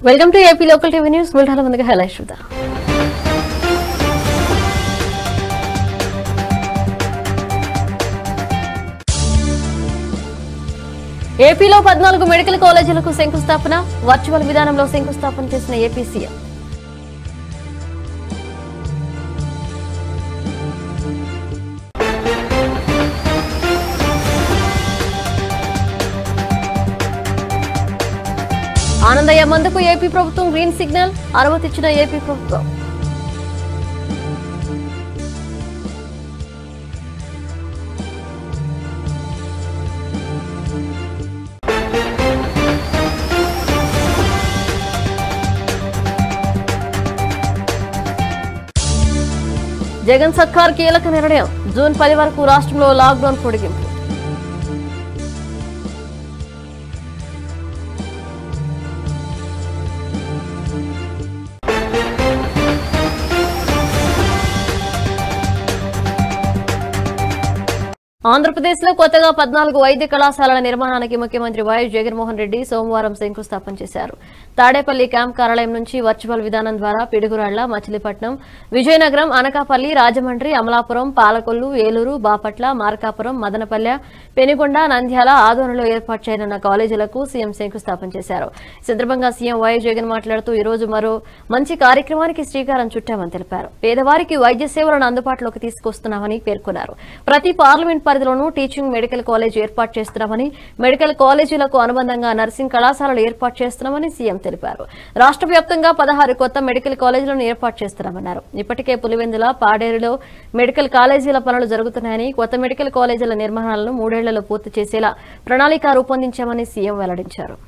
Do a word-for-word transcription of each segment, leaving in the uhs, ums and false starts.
Welcome to AP local TV news. Bulletin ముందుగా highlights చూద్దాం. ఏపీలో పద్నాలుగు మెడికల్ కాలేజీలకు శంకుస్థాపన, వర్చువల్ విధానంలో శంకుస్థాపన చేసిన ఏపీ సీఎం. ఆనందయ్య మందుకు ఏపీ ప్రభుత్వం గ్రీన్ సిగ్నల్, అనుమతిచ్చిన ఏపీ ప్రభుత్వం. జగన్ సర్కార్ కీలక నిర్ణయం, జూన్ పది వరకు రాష్ట్రంలో లాక్డౌన్ పొడిగింపు. ఆంధ్రప్రదేశ్ లో కొత్తగా పద్నాలుగు వైద్య కళాశాలల నిర్మాణానికి ముఖ్యమంత్రి వైఎస్ జగన్మోహన్ రెడ్డి సోమవారం శంకుస్థాపన చేశారు. తాడేపల్లి క్యాంప్ కార్యాలయం నుంచి వర్చువల్ విధానం ద్వారా పిడుగురాళ్ల, మచిలీపట్నం, విజయనగరం, అనకాపల్లి, రాజమండ్రి, అమలాపురం, పాలకొల్లు, ఏలూరు, బాపట్ల, మార్కాపురం, మదనపల్లె, పెనుగొండ, నంద్యాల, ఆదోనిలో ఏర్పాటు చేయనున్న కాలేజీలకు సీఎం శంకుస్థాపన చేశారు. ఈ సందర్భంగా సీఎం వైఎస్ జగన్ మాట్లాడుతూ ఈ రోజు మరో మంచి కార్యక్రమానికి శ్రీకారం చుట్టామని తెలిపారు. పేదవారికి వైద్య సేవలను అందుబాటులోకి తీసుకొస్తున్నామని పేర్కొన్నారు. ప్రతి పార్లమెంట్ పరిధిలోనూ టీచింగ్ మెడికల్ కాలేజ్ ఏర్పాటు చేస్తున్నామని, మెడికల్ కాలేజీలకు అనుబంధంగా నర్సింగ్ కళాశాలలు ఏర్పాటు చేస్తున్నామని సీఎం తెలిపారు. రాష్ట్ర వ్యాప్తంగా పదహారు కొత్త మెడికల్ కాలేజీలను ఏర్పాటు చేస్తున్నామన్నారు. ఇప్పటికే పులివెందుల, పాడేరులో మెడికల్ కాలేజీల పనులు జరుగుతున్నాయని, కొత్త మెడికల్ కాలేజీల నిర్మాణాలను మూడేళ్లలో పూర్తి చేసేలా ప్రణాళిక రూపొందించామని సీఎం వెల్లడించారు.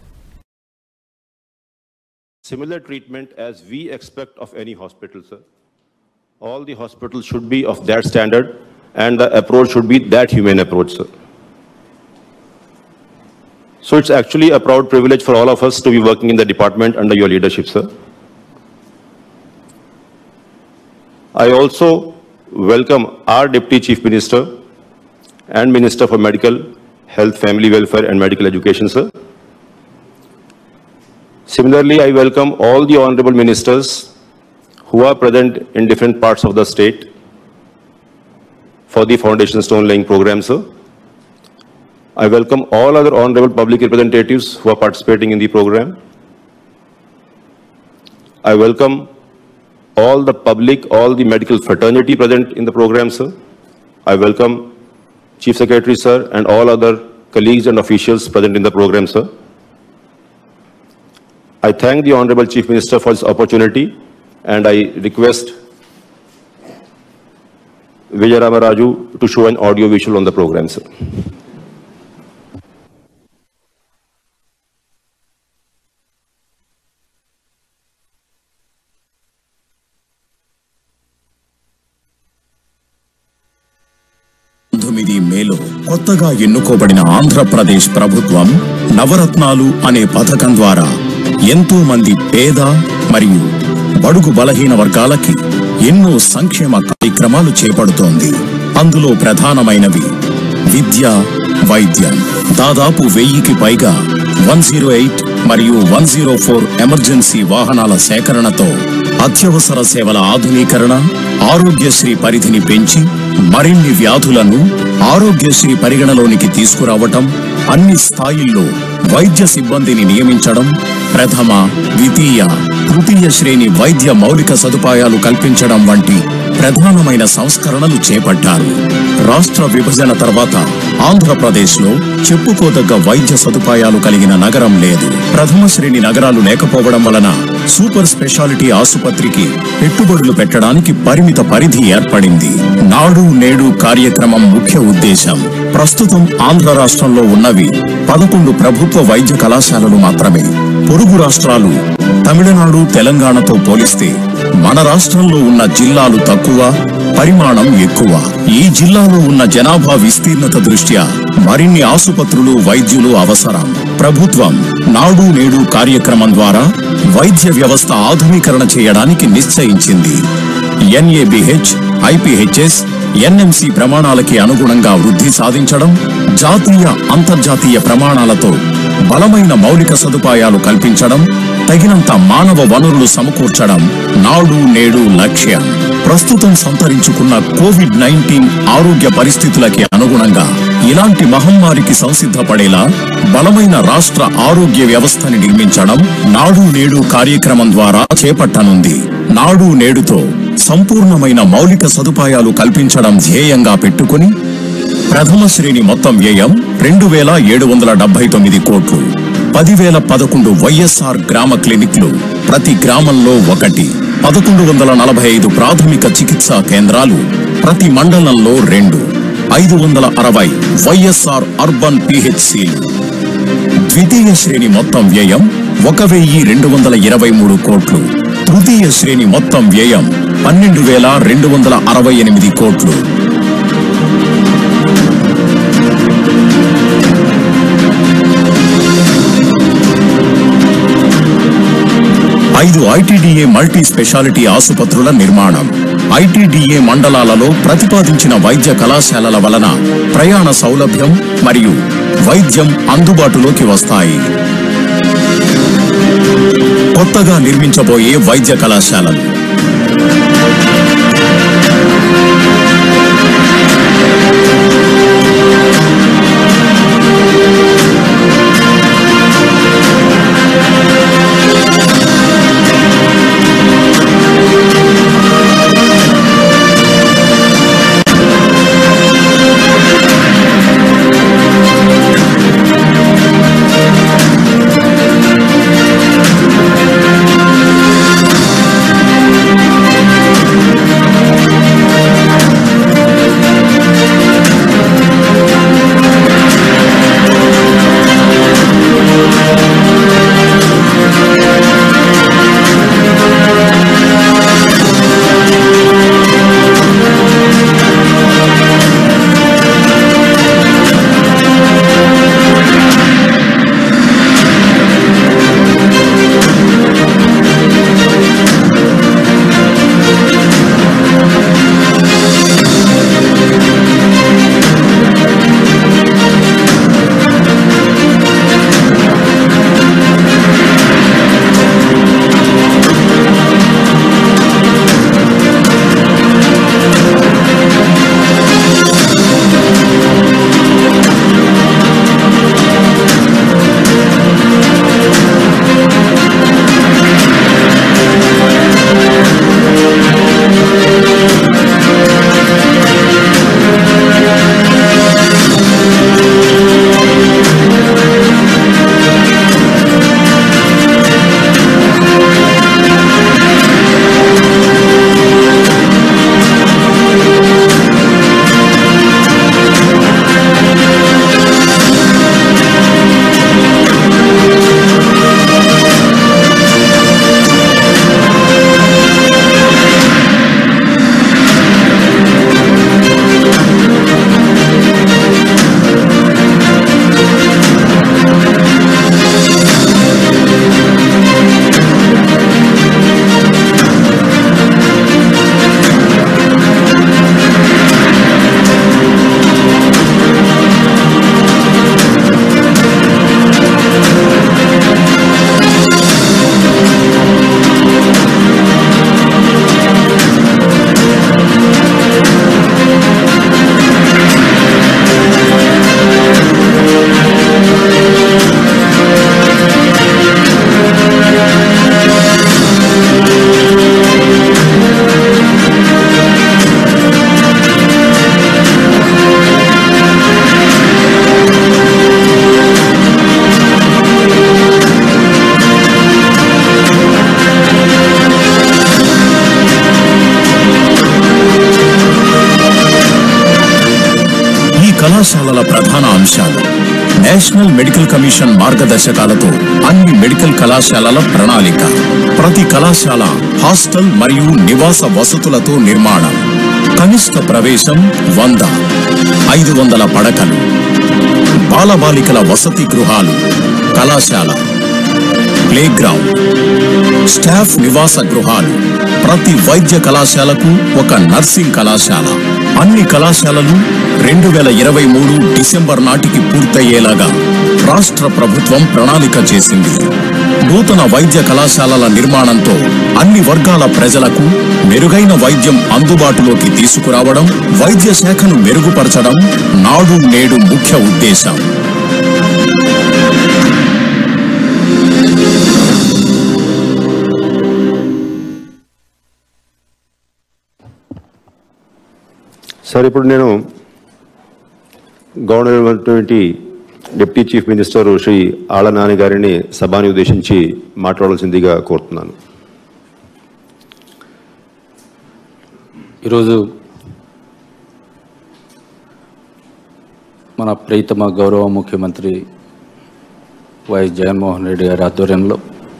Similar treatment as we expect of any hospital, sir. All the hospitals should be of that standard and the approach should be that humane approach, sir. So it's actually a proud privilege for all of us to be working in the department under your leadership, sir. I also welcome our Deputy Chief Minister and Minister for Medical, Health, Family Welfare and Medical Education, sir. Similarly, I welcome all the honorable ministers who are present in different parts of the state for the foundation stone laying program, sir. I welcome all other honorable public representatives who are participating in the program. I welcome all the public, all the medical fraternity present in the program, sir. I welcome Chief Secretary, sir, and all other colleagues and officials present in the program, sir. I thank the Honorable Chief Minister for this opportunity and I request Vijay Ramaraju to show an audio visual on the program, sir. తొమ్మిది మేలో కొత్తగా ఎన్నుకోబడిన ఆంధ్రప్రదేశ్ ప్రభుత్వం నవరత్నాలు అనే పథకం ద్వారా ఎంతో మంది పేద మరియు బడుగు బలహీన వర్గాలకి ఎన్నో సంక్షేమ కార్యక్రమాలు చేపడుతోంది. అందులో ప్రధానమైనవి విద్య, వైద్యం. దాదాపు వెయ్యికి పైగా వన్ జీరో ఎయిట్ మరియు వన్ జీరో ఫోర్ ఎమర్జెన్సీ వాహనాల సేకరణతో అత్యవసర సేవల ఆధునీకరణ, ఆరోగ్యశ్రీ పరిధిని పెంచి మరిన్ని వ్యాధులను ఆరోగ్యశ్రీ పరిగణలోనికి తీసుకురావటం, అన్ని స్థాయిల్లో వైద్య సిబ్బందిని నియమించడం, ప్రథమ, ద్వితీయ, తృతీయ శ్రేణి వైద్య మౌలిక సదుపాయాలు కల్పించడం వంటి ప్రధానమైన సంస్కరణలు చేపట్టారు. రాష్ట్ర విభజన తర్వాత ఆంధ్రప్రదేశ్లో చెప్పుకోదగ్గ వైద్య సదుపాయాలు కలిగిన నగరం లేదు. ప్రథమ శ్రేణి నగరాలు లేకపోవడం వలన సూపర్ స్పెషాలిటీ ఆసుపత్రికి పెట్టుబడులు పెట్టడానికి పరిమిత పరిధి ఏర్పడింది. నాడు నేడు కార్యక్రమం ముఖ్య ఉద్దేశం ప్రస్తుతం ఆంధ్ర రాష్ట్రంలో ఉన్నవి పదకొండు ప్రభుత్వ వైద్య కళాశాలలు మాత్రమే. పొరుగు రాష్ట్రాలు తమిళనాడు, తెలంగాణతో పోలిస్తే మన రాష్ట్రంలో ఉన్న జిల్లాలు తక్కువ, పరిమాణం ఎక్కువ. ఈ జిల్లాలో ఉన్న జనాభా విస్తీర్ణత దృష్ట్యా మరిన్ని ఆసుపత్రులు, వైద్యులు అవసరం. ప్రభుత్వం నాడు నేడు కార్యక్రమం ద్వారా వైద్య వ్యవస్థ ఆధునీకరణ చేయడానికి నిశ్చయించింది. ఎన్ఏబిహెచ్, ఐపీహెచ్ఎస్, ఎన్ఎంసి ప్రమాణాలకి అనుగుణంగా వృద్ధి సాధించడం, జాతీయ, అంతర్జాతీయ ప్రమాణాలతో బలమైన మౌలిక సదుపాయాలు కల్పించడం, తగినంత మానవ వనరులు సమకూర్చడం నాడు నేడు లక్ష్యం. ప్రస్తుతం సంతరించుకున్న కోవిడ్ నైన్టీన్ ఆరోగ్య పరిస్థితులకి అనుగుణంగా ఇలాంటి మహమ్మారికి సంసిద్ధపడేలా బలమైన రాష్ట్ర ఆరోగ్య వ్యవస్థని నిర్మించడం నాడు నేడు కార్యక్రమం ద్వారా చేపట్టనుంది. నాడు నేడుతో సంపూర్ణమైన మౌలిక సదుపాయాలు కల్పించడం ధ్యేయంగా పెట్టుకుని ప్రథమ శ్రేణి మొత్తం వ్యయం రెండు వేల ఏడు వందల డెబ్బై తొమ్మిది కోట్లు, పదివేల పదకొండు వైఎస్ఆర్ గ్రామ క్లినిక్లు, ప్రతి గ్రామంలో ఒకటి, పదకొండు వందల నలభై ఐదు ప్రాథమిక చికిత్సా కేంద్రాలు, ప్రతి మండలంలో రెండు, ఐదు వందల అరవై వైఎస్ఆర్ అర్బన్ పిహెచ్సిలు. ద్వితీయ శ్రేణి మొత్తం వ్యయం ఒక వెయ్యి రెండు వందల ఇరవై మూడు కోట్లు, తృతీయ శ్రేణి మొత్తం వ్యయం పన్నెండు వేల రెండు వందల అరవై ఎనిమిది కోట్లు. ఐదు ఐటీడీఏ మల్టీ స్పెషాలిటీ ఆసుపత్రుల నిర్మాణం. ఐటీడీఏ మండలాలలో ప్రతిపాదించిన వైద్య కళాశాలల వలన ప్రయాణ సౌలభ్యం మరియు వైద్యం అందుబాటులోకి వస్తాయి. కొత్తగా నిర్మించబోయే వైద్య కళాశాలలు కళాశాలల ప్రధాన అంశాలు నేషనల్ మెడికల్ కమిషన్ మార్గదర్శకాలతో అన్ని మెడికల్ కళాశాలల ప్రణాళిక, ప్రతి కళాశాల హాస్టల్ మరియు నివాస వసతులతో నిర్మాణం, కనిష్ట ప్రవేశం వంద, ఐదు వందల పడకలు, బాలబాలికల వసతి గృహాలు, కళాశాల, ప్లే గ్రౌండ్, స్టాఫ్ నివాస గృహాలు, ప్రతి వైద్య కళాశాలకు ఒక నర్సింగ్ కళాశాల, అన్ని కళాశాలలు రెండు వేల ఇరవై మూడు డిసెంబర్ నాటికి పూర్తయ్యేలాగా రాష్ట్ర ప్రభుత్వం ప్రణాళిక చేసింది. నూతన వైద్య కళాశాలల నిర్మాణంతో అన్ని వర్గాల ప్రజలకు మెరుగైన వైద్యం అందుబాటులోకి తీసుకురావడం, వైద్య శాఖను మెరుగుపరచడం నాడు నేడు ముఖ్య ఉద్దేశం. సార్, ఇప్పుడు నేను governor deputy chief minister Shri Alla Nani గారిని సభని ఉద్దేశించి మాట్లాడాల్సిందిగా కోరుతున్నాను. ఈరోజు మన ప్రియతమ గౌరవ ముఖ్యమంత్రి వైఎస్ జగన్మోహన్ రెడ్డి గారి ఆధ్వర్యంలో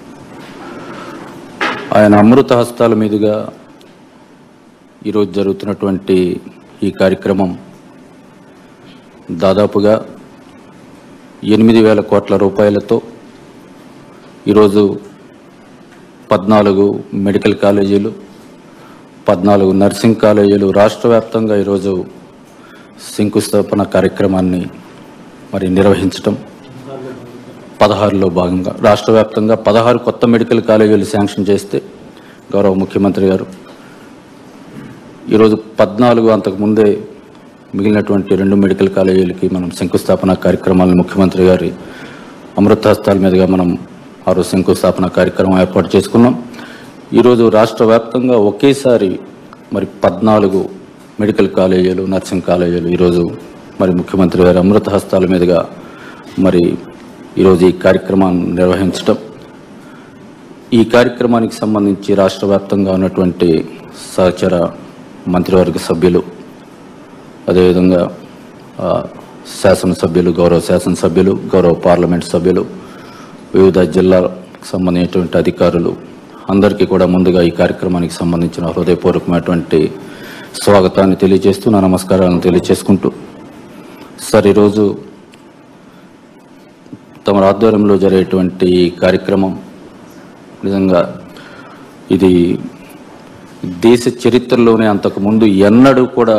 ఆయన అమృత హస్తాల మీదుగా ఈరోజు జరుగుతున్నటువంటి ఈ కార్యక్రమం దాదాపుగా ఎనిమిది వేల కోట్ల రూపాయలతో ఈరోజు పద్నాలుగు మెడికల్ కాలేజీలు, పద్నాలుగు నర్సింగ్ కాలేజీలు రాష్ట్ర వ్యాప్తంగా ఈరోజు శంకుస్థాపన కార్యక్రమాన్ని మరి నిర్వహించటం, పదహారులో భాగంగా రాష్ట్ర వ్యాప్తంగా పదహారు కొత్త మెడికల్ కాలేజీలు శాంక్షన్ చేస్తే గౌరవ ముఖ్యమంత్రి గారు ఈరోజు పద్నాలుగు అంతకుముందే మిగిలినటువంటి రెండు మెడికల్ కాలేజీలకి మనం శంకుస్థాపన కార్యక్రమాలను ముఖ్యమంత్రి గారి అమృతహస్తాల మీదుగా మనం ఆ రోజు శంకుస్థాపన కార్యక్రమం ఏర్పాటు చేసుకున్నాం. ఈరోజు రాష్ట్ర వ్యాప్తంగా ఒకేసారి మరి పద్నాలుగు మెడికల్ కాలేజీలు, నర్సింగ్ కాలేజీలు ఈరోజు మరి ముఖ్యమంత్రి గారి అమృతహస్తాల మీదుగా మరి ఈరోజు ఈ కార్యక్రమాన్ని నిర్వహించడం, ఈ కార్యక్రమానికి సంబంధించి రాష్ట్ర వ్యాప్తంగా ఉన్నటువంటి సహచర మంత్రివర్గ సభ్యులు, అదేవిధంగా శాసనసభ్యులు, గౌరవ శాసనసభ్యులు, గౌరవ పార్లమెంట్ సభ్యులు, వివిధ జిల్లాలకు సంబంధించినటువంటి అధికారులు అందరికీ కూడా ముందుగా ఈ కార్యక్రమానికి సంబంధించిన హృదయపూర్వకమైనటువంటి స్వాగతాన్ని తెలియజేస్తూ నా నమస్కారాలను తెలియజేసుకుంటూ, సార్ ఈరోజు తమ ఆధ్వర్యంలో జరిగేటువంటి కార్యక్రమం నిజంగా ఇది దేశ చరిత్రలోనే అంతకుముందు ఎన్నడూ కూడా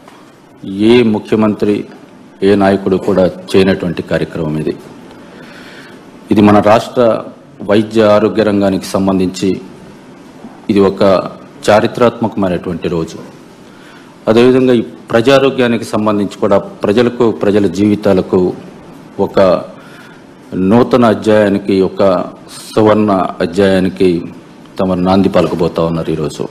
ఏ ముఖ్యమంత్రి, ఏ నాయకుడు కూడా చేయనటువంటి కార్యక్రమం ఇది. ఇది మన రాష్ట్ర వైద్య ఆరోగ్య రంగానికి సంబంధించి ఇది ఒక చారిత్రాత్మకమైనటువంటి రోజు. అదేవిధంగా ఈ ప్రజారోగ్యానికి సంబంధించి కూడా ప్రజలకు, ప్రజల జీవితాలకు ఒక నూతన అధ్యాయానికి, ఒక సువర్ణ అధ్యాయానికి తమ నాంది పలకబోతా ఉన్నారు ఈరోజు.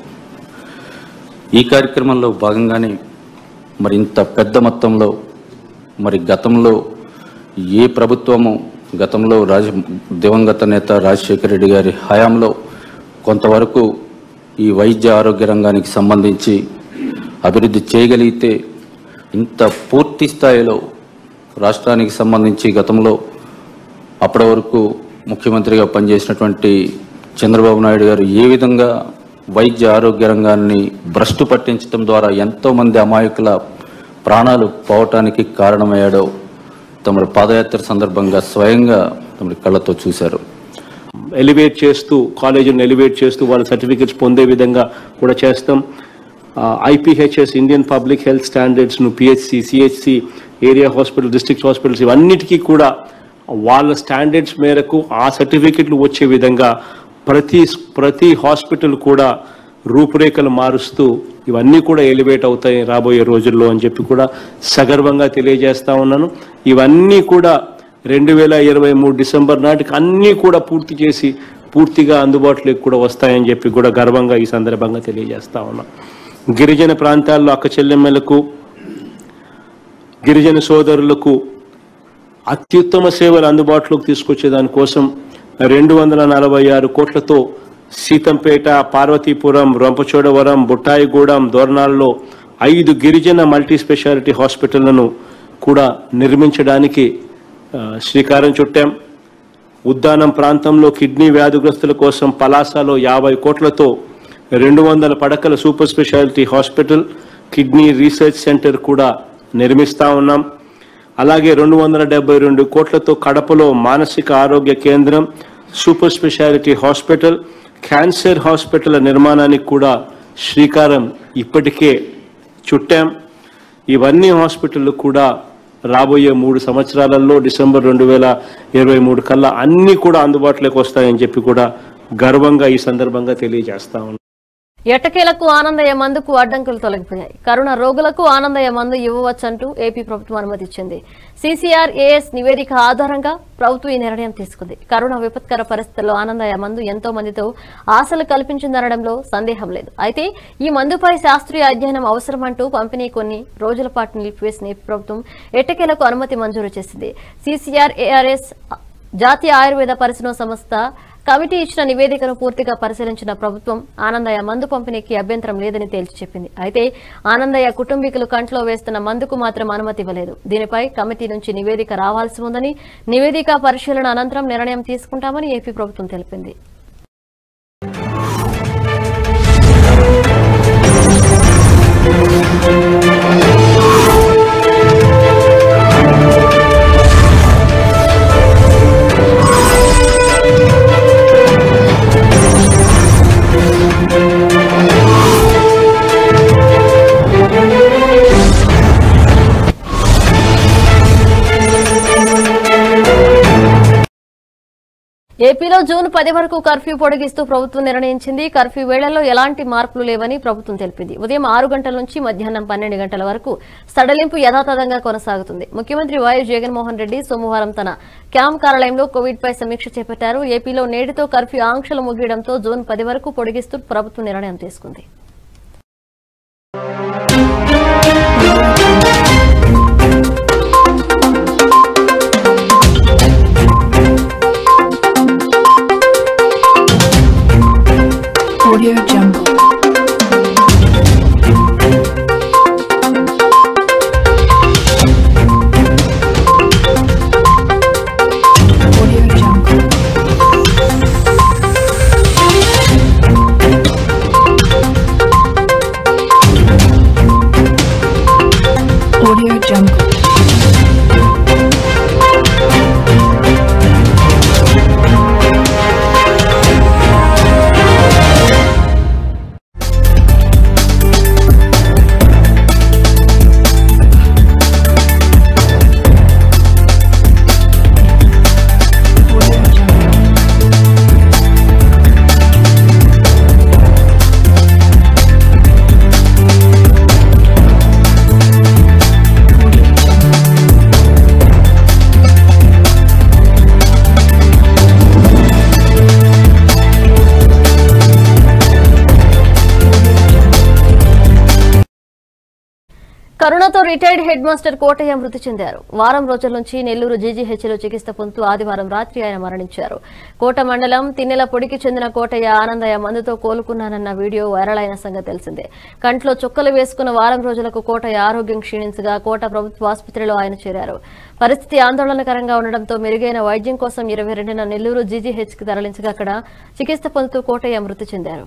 ఈ కార్యక్రమంలో భాగంగానే మరి ఇంత పెద్ద మొత్తంలో మరి గతంలో ఏ ప్రభుత్వము, గతంలో రాజ దివంగత నేత రాజశేఖర రెడ్డి గారి హయాంలో కొంతవరకు ఈ వైద్య ఆరోగ్య రంగానికి సంబంధించి అభివృద్ధి చేయగలిగితే ఇంత పూర్తి స్థాయిలో రాష్ట్రానికి సంబంధించి గతంలో అప్పటి వరకు ముఖ్యమంత్రిగా పనిచేసినటువంటి చంద్రబాబు నాయుడు గారు ఏ విధంగా వైద్య ఆరోగ్య రంగాన్ని భ్రష్టు పట్టించడం ద్వారా ఎంతోమంది అమాయకుల ప్రాణాలు పోవటానికి కారణమయ్యాడో తమ పాదయాత్ర సందర్భంగా స్వయంగా తమ కళ్ళతో చూశారు. ఎలివేట్ చేస్తూ, కాలేజీని ఎలివేట్ చేస్తూ వాళ్ళ సర్టిఫికెట్స్ పొందే విధంగా కూడా చేస్తాం. ఐపీహెచ్ఎస్, ఇండియన్ పబ్లిక్ హెల్త్ స్టాండర్డ్స్ను, PHC, CHC, area hospital, district hospitals ఇవన్నిటికీ కూడా వాళ్ళ స్టాండర్డ్స్ మేరకు ఆ సర్టిఫికెట్లు వచ్చే విధంగా ప్రతి ప్రతి హాస్పిటల్ కూడా రూపురేఖలు మారుస్తూ ఇవన్నీ కూడా ఎలివేట్ అవుతాయి రాబోయే రోజుల్లో అని చెప్పి కూడా సగర్వంగా తెలియజేస్తా ఉన్నాను. ఇవన్నీ కూడా రెండు వేల ఇరవై మూడు డిసెంబర్ నాటికి అన్నీ కూడా పూర్తి చేసి పూర్తిగా అందుబాటులోకి కూడా వస్తాయని చెప్పి కూడా గర్వంగా ఈ సందర్భంగా తెలియజేస్తా ఉన్నాం. గిరిజన ప్రాంతాల్లో అక్క చెల్లెమ్మలకు, గిరిజన సోదరులకు అత్యుత్తమ సేవలు అందుబాటులోకి తీసుకొచ్చే దానికోసం రెండు వందల నలభై ఆరు కోట్లతో సీతంపేట, పార్వతీపురం, రంపచోడవరం, బుట్టాయిగూడెం, దోర్నాల్లో ఐదు గిరిజన మల్టీ స్పెషాలిటీ హాస్పిటళ్లను కూడా నిర్మించడానికి శ్రీకారం చుట్టాం. ఉద్దానం ప్రాంతంలో కిడ్నీ వ్యాధిగ్రస్తుల కోసం పలాసలో యాభై కోట్లతో రెండు వందల పడకల super speciality hospital, kidney research centre కూడా నిర్మిస్తా ఉన్నాం. అలాగే రెండు వందల డెబ్బై రెండు కోట్లతో కడపలో మానసిక ఆరోగ్య కేంద్రం, super speciality hospital, cancer hospital నిర్మాణానికి కూడా శ్రీకారం ఇప్పటికే చుట్టాం. ఇవన్నీ హాస్పిటళ్ళు కూడా రాబోయే మూడు సంవత్సరాలలో డిసెంబర్ రెండు వేల ఇరవై మూడు కల్లా అన్నీ కూడా అందుబాటులోకి వస్తాయని చెప్పి కూడా గర్వంగా ఈ సందర్భంగా తెలియజేస్తా ఉన్నాను. ఎట్టకేలకు ఆనందయ్య మందుకు అడ్డంకులు తొలగిపోయాయి. కరోనా రోగులకు ఆనందయ్య మందు ఇవ్వవచ్చంటూ ఏపీ ప్రభుత్వం అనుమతిచ్చింది. సీసీఆర్ ఏఎస్ నివేదిక ఆధారంగా ప్రభుత్వం ఈ నిర్ణయం తీసుకుంది. కరోనా విపత్కర పరిస్థితుల్లో ఆనందయ్య మందు ఎంతో మందితో ఆశలు కల్పించిందనడంలో సందేహం లేదు. అయితే ఈ మందుపై శాస్త్రీయ అధ్యయనం అవసరమంటూ పంపిణీ కొన్ని రోజుల పాటు నిలిపివేసిన ఏపీ ప్రభుత్వం ఎట్టకేలకు అనుమతి మంజూరు చేసింది. సీసీఆర్ ఏఆర్ఎస్ జాతీయ ఆయుర్వేద పరిశోధన సంస్థ కమిటీ ఇచ్చిన నివేదికను పూర్తిగా పరిశీలించిన ప్రభుత్వం ఆనందయ్య మందు పంపిణీకి అభ్యంతరం లేదని తేల్చి చెప్పింది. అయితే ఆనందయ్య కుటుంబీకులు కంట్లో వేస్తున్న మందుకు మాత్రం అనుమతి ఇవ్వలేదు. దీనిపై కమిటీ నుంచి నివేదిక రావాల్సి ఉందని, నివేదిక పరిశీలన అనంతరం నిర్ణయం తీసుకుంటామని ఏపీ ప్రభుత్వం తెలిపింది. ఏపీలో జూన్ పది వరకు కర్ఫ్యూ పొడిగిస్తూ ప్రభుత్వం నిర్ణయించింది. కర్ఫ్యూ వేళల్లో ఎలాంటి మార్పులు లేవని ప్రభుత్వం తెలిపింది. ఉదయం ఆరు గంటల నుంచి మధ్యాహ్నం పన్నెండు గంటల వరకు సడలింపు యథాతథంగా కొనసాగుతుంది. ముఖ్యమంత్రి వైఎస్ జగన్మోహన్ రెడ్డి సోమవారం తన క్యాంప్ కార్యాలయంలో కోవిడ్ పై సమీక్ష చేపట్టారు. ఏపీలో నేటితో కర్ఫ్యూ ఆంక్షలు ముగియడంతో జూన్ పది వరకు పొడిగిస్తూ ప్రభుత్వం నిర్ణయం తీసుకుంది. Audio Jungle. Audio Jungle. Audio Jungle. కరోనాతో రిటైర్డ్ హెడ్ మాస్టర్ కోటయ్య మృతి చెందారు. వారం రోజుల నుంచి నెల్లూరు జీజీహెచ్లో చికిత్స పొందుతూ ఆదివారం రాత్రి ఆయన మరణించారు. కోట మండలం తిన్నెల పొడికి చెందిన కోటయ్య ఆనందయ్య మందుతో కోలుకున్నానన్న వీడియో వైరల్ అయిన సంగతి తెలిసిందే. కంట్లో చుక్కలు వేసుకున్న వారం రోజులకు కోటయ్య ఆరోగ్యం క్షీణించగా కోట ప్రభుత్వ ఆసుపత్రిలో ఆయన చేరారు. పరిస్థితి ఆందోళనకరంగా ఉండడంతో మెరుగైన వైద్యం కోసం ఇరవై రెండున నెల్లూరు జీజీహెచ్ కి తరలించగా అక్కడ చికిత్స పొందుతూ కోటయ్య మృతి చెందారు.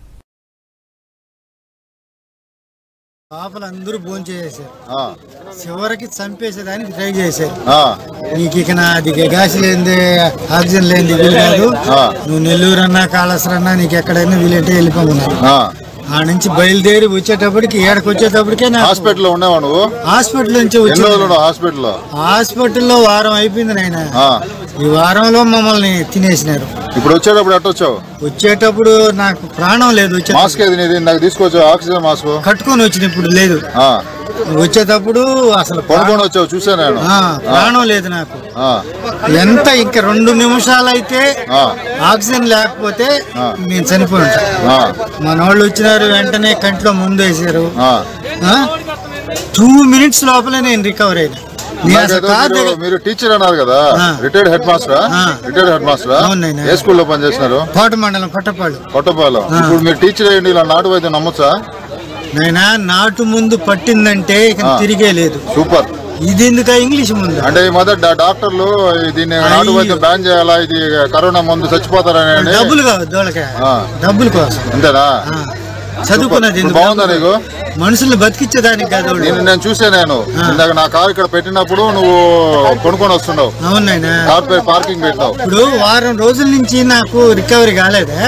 పాపలందరూ భోజనం చేసేసారు. చివరికి చంపేసేదానికి ట్రై చేశారు. నీకు ఇక నాది గ్యాస్ లేనిది ఆక్సిజన్ లేనిది వీలు కాదు, నువ్వు నెల్లూరు అన్నా కాళేశ్వరం అన్నా నీకు ఎక్కడైనా వీలంటే వెళ్ళిపోమన్నారు. ఆ నుంచి బయలుదేరి వచ్చేటప్పటికి ఏడకి వచ్చేటప్పటికే హాస్పిటల్లో ఉన్నావా నువ్వు? హాస్పిటల్ నుంచి హాస్పిటల్లో హాస్పిటల్లో వారం అయిపోయింది నాయన. ఈ వారంలో మమ్మల్ని తినేసినారు. ఇప్పుడు వచ్చేటప్పుడు ఎట్ట వచ్చావు? వచ్చేటప్పుడు నాకు ప్రాణం లేదు. మాస్క్ ఏది నీది? నాకు తీసుకొచ్చావు ఆక్సిజన్ మాస్క్ కట్టుకొని వచ్చిన ఇప్పుడు లేదు. వచ్చేటప్పుడు అసలు పడుకొని వచ్చావు చూసా నేను. ప్రాణం లేదు నాకు. ఎంత ఇంకా రెండు నిమిషాలు అయితే ఆక్సిజన్ లేకపోతే నేను చనిపోయి మన వాళ్ళు వచ్చినారు, వెంటనే కంట్లో ముందు వేసారు. టూ మినిట్స్ లోపలే నేను రికవర్ అయినా. మీరు టీచర్ అన్నారు కదా, retired head master? Retired head master ఏ స్కూల్లో పనిచేస్తున్నారు? కోట మండలం కొట్టపాడు. కొట్టపాలెం. ఇప్పుడు మీరు టీచర్ అయ్యండి ఇలా నాటు వైద్యం నమ్మొచ్చా? నైనా నాటు ముందు పట్టిందంటే ఇక తిరిగే లేదు. సూపర్. ఇది ఎందుక ఇంగ్లీష్ ముందు అంటే ఈ మొదట డాక్టర్లు దీన్ని నాటు వైద్యం బ్యాన్ చేయాలా, ఇది కరోనా ముందు చచ్చిపోతారని డబ్బులు కాదు దోళకాయ, డబ్బుల కోసం. అంతేనా? చదువుకున్నది బాగుందా నీకు? మనుషుల్ని బతికించేదానికి కాదు. నేను నేను చూసా, నేను ఇందాక నా కారు ఇక్కడ పెట్టినప్పుడు నువ్వు కొనుక్కొని వస్తున్నావు. అవునైనా పార్కింగ్ పెట్టినావు. ఇప్పుడు వారం రోజుల నుంచి నాకు రికవరీ కాలేదే.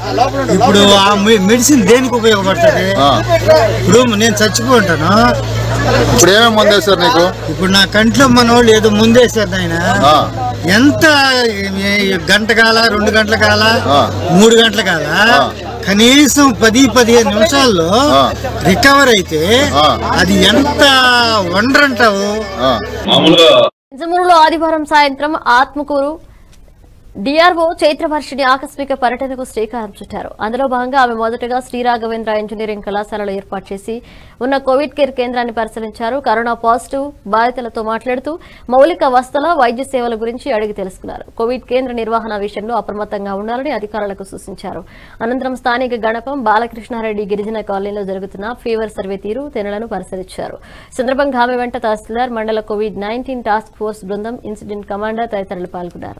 ఇప్పుడు ఆ మెడిసిన్ దేనికి ఉపయోగపడుతుంది? ఇప్పుడు నేను చచ్చిపోతాను, ఇప్పుడు ఏమేమి మందు వేస్తారు నీకు? ఇప్పుడు నా కంట్లో మనోళ్ళు ఏదో ముందేసారు ఆయన. ఎంత గంట కాల, రెండు గంటల కాల, మూడు గంటల కాల, కనీసం పది పదిహేను నిమిషాల్లో రికవర్ అయితే అది ఎంత వండర్ అంటావు. నిజమురులో ఆదివారం సాయంత్రం ఆత్మకూరు డిఆర్ఓ చైత్రవర్షిని ఆకస్మిక పర్యటనకు శ్రీకారం చుట్టారు. అందులో భాగంగా ఆమె మొదటగా శ్రీరాఘవేంద్ర ఇంజనీరింగ్ కళాశాలలో ఏర్పాటు చేసి ఉన్న కోవిడ్ కేర్ కేంద్రాన్ని పరిశీలించారు. కరోనా పాజిటివ్ బాధితులతో మాట్లాడుతూ మౌలిక వసతుల వైద్య సేవల గురించి అడిగి తెలుసుకున్నారు. కోవిడ్ కేంద్ర నిర్వహణ విషయంలో అప్రమత్తంగా ఉండాలని అధికారులకు సూచించారు. అనంతరం స్థానిక గణపం బాలకృష్ణారెడ్డి గిరిజన కాలనీలో జరుగుతున్న ఫీవర్ సర్వే తీరు తెనలను పరిశీలించారు. సందర్భంగా ఆమె వెంట తహసీల్దార్, మండల కోవిడ్ నైన్టీన్ టాస్క్ ఫోర్స్ బృందం, ఇన్సిడెంట్ కమాండర్ తదితరులు పాల్గొన్నారు.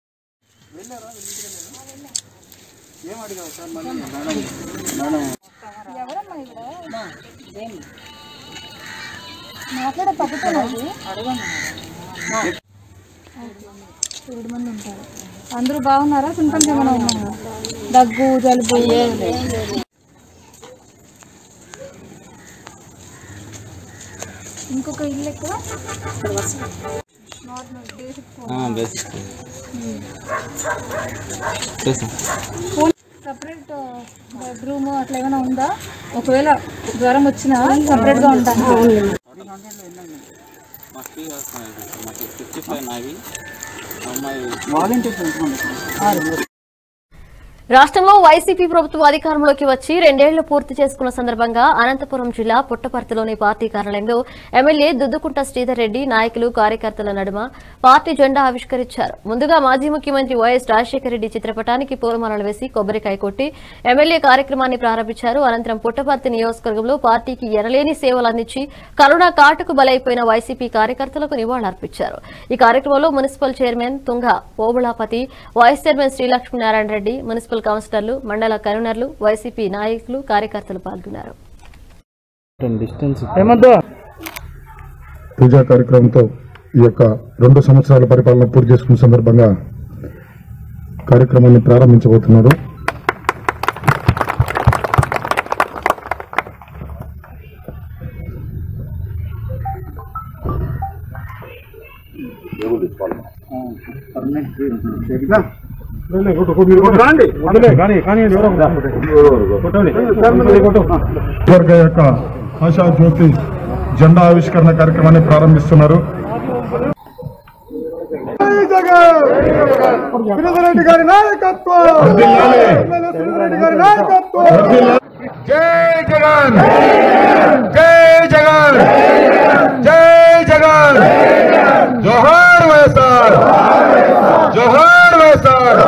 మాట్లాడే పద్ధతులు ఏడు మంది ఉంటారు. అందరూ బాగున్నారా? సింటమ్స్ ఏమైనా ఉన్నాయా? దగ్గు, జలుబు? ఇంకొక ఇల్లు ఎక్కడ? సపరేట్ బెడ్రూమ్ అట్లా ఏమైనా ఉందా? ఒకవేళ జ్వరం వచ్చినా సపరేట్ గా ఉంటాను. రాష్ట్రంలో వైసీపీ ప్రభుత్వం అధికారంలోకి వచ్చి రెండేళ్లు పూర్తి చేసుకున్న సందర్భంగా అనంతపురం జిల్లా పుట్టపర్తిలోని పార్టీ కార్యాలయంలో ఎమ్మెల్యే దుద్దుకుంట శ్రీధర్ రెడ్డి నాయకులు, కార్యకర్తల నడుమ పార్టీ జెండా ఆవిష్కరించారు. ముందుగా మాజీ ముఖ్యమంత్రి వైఎస్ రాజశేఖర రెడ్డి చిత్రపటానికి పూలమాలలు వేసి కొబ్బరికాయ కొట్టి ఎమ్మెల్యే కార్యక్రమాన్ని ప్రారంభించారు. అనంతరం పుట్టపర్తి నియోజకవర్గంలో పార్టీకి ఎనలేని సేవలు అందించి కరోనా కాటుకు బలైపోయిన వైసీపీ కార్యకర్తలకు నివాళులర్పించారు. ఈ కార్యక్రమంలో municipal chairman Tunga Obulapathi, vice chairman Srilakshminarayana Reddy, municipal కౌన్సిలర్లు, మండల కన్వీనర్లు, వైసీపీ నాయకులు, కార్యకర్తలు పాల్గొన్నారు. పూజా కార్యక్రమంతో ఈ యొక్క రెండు సంవత్సరాల పరిపాలన పూర్తి చేసుకున్న సందర్భంగా కార్యక్రమాన్ని ప్రారంభించబోతున్నారు. యొక్క ఆశా జ్యోతి జెండా ఆవిష్కరణ కార్యక్రమాన్ని ప్రారంభిస్తున్నారు. రెడ్డి గారి నాయకత్వం, రెడ్డి గారి నాయకత్వం. జై జగన్, జై జగన్, జై జగన్, జోహార్ వైఎస్ఆర్, జోహార్ వైఎస్ఆర్.